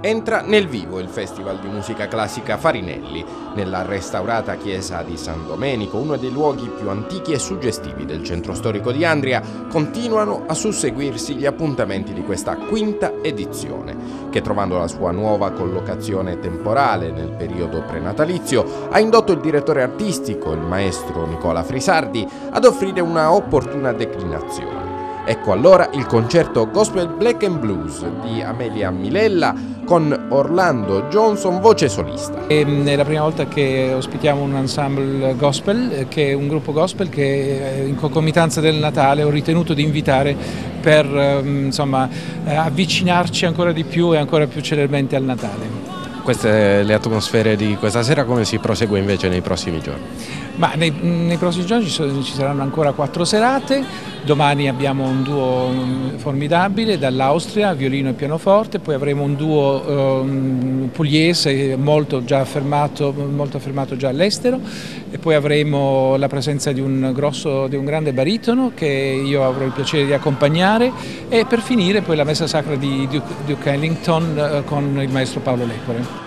Entra nel vivo il Festival di musica classica Farinelli, nella restaurata chiesa di San Domenico, uno dei luoghi più antichi e suggestivi del centro storico di Andria. Continuano a susseguirsi gli appuntamenti di questa quinta edizione, che trovando la sua nuova collocazione temporale nel periodo prenatalizio, ha indotto il direttore artistico, il maestro Nicola Frisardi, ad offrire una opportuna declinazione. Ecco allora il concerto Gospel Black and Blues di Amelia Milella con Orlando Johnson, voce solista. È la prima volta che ospitiamo un ensemble gospel, che è un gruppo gospel che in concomitanza del Natale ho ritenuto di invitare per avvicinarci ancora di più e ancora più celermente al Natale. Queste le atmosfere di questa sera, come si prosegue invece nei prossimi giorni? Ma nei prossimi giorni ci saranno ancora 4 serate. Domani abbiamo un duo formidabile dall'Austria, violino e pianoforte, poi avremo un duo pugliese molto affermato già all'estero, e poi avremo la presenza di un grande baritono che io avrò il piacere di accompagnare, e per finire poi la messa sacra di Duke Ellington con il maestro Paolo Lepore.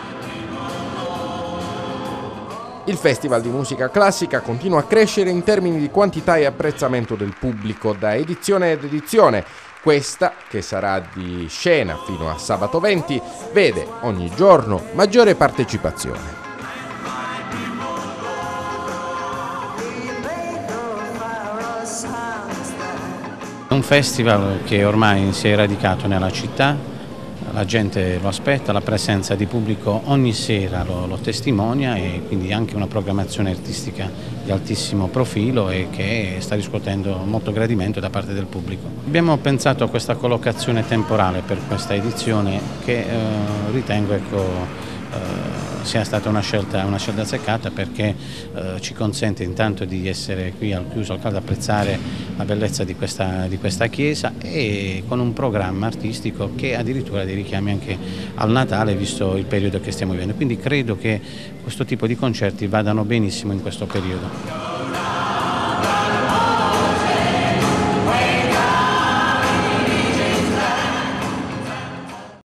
Il Festival di musica classica continua a crescere in termini di quantità e apprezzamento del pubblico da edizione ed edizione. Questa, che sarà di scena fino a sabato 20, vede ogni giorno maggiore partecipazione. È un festival che ormai si è radicato nella città. La gente lo aspetta, la presenza di pubblico ogni sera lo testimonia, e quindi anche una programmazione artistica di altissimo profilo e che sta riscuotendo molto gradimento da parte del pubblico. Abbiamo pensato a questa collocazione temporale per questa edizione che ritengo sia stata una scelta azzeccata, perché ci consente intanto di essere qui al chiuso al caldo, apprezzare la bellezza di questa chiesa, e con un programma artistico che addirittura ha dei richiami anche al Natale, visto il periodo che stiamo vivendo. Quindi credo che questo tipo di concerti vadano benissimo in questo periodo.